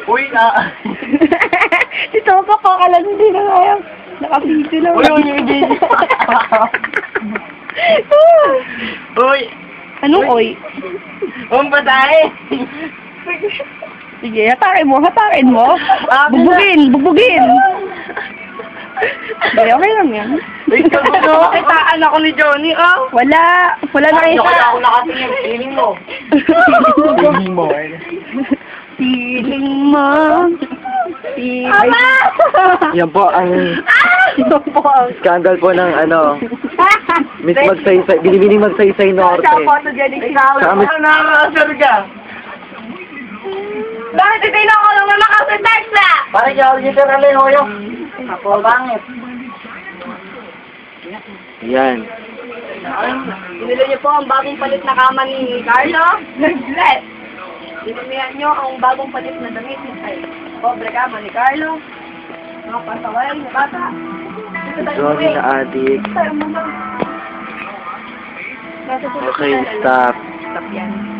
Uy, Si Topa pa kalang hindi na kaya. Nakapito lang. Uy, yung baby. Uy. Anong oy? Batay. Sige, hatakin mo. Bubugin. Hindi, okay lang yan. Wait, Kitaan ako ni Johnny, oh. Wala nakita. Kaya ako nakatingin. Feeling mo. Feeling mo. Ama! Yan po ang scandal po ng Miss Magsaysay, Binibining Magsaysay Norte. Photogenic ikaw. Sa amin- Nakakasar ka. Bakit hindi na ako lang nakasitag na? Parang yung literal eh, hoyo. Ako, bangit. Yan. Binili niyo po ang bagong palit na kama ni Carlo. Bless! Binilihan niyo ang bagong palit na damit ay pobre kama ni Carlo. Mga pasaway na bata. Dito tayo Johnny umuwi. na adik. Tayo muna. Okay, stop. Stop yan.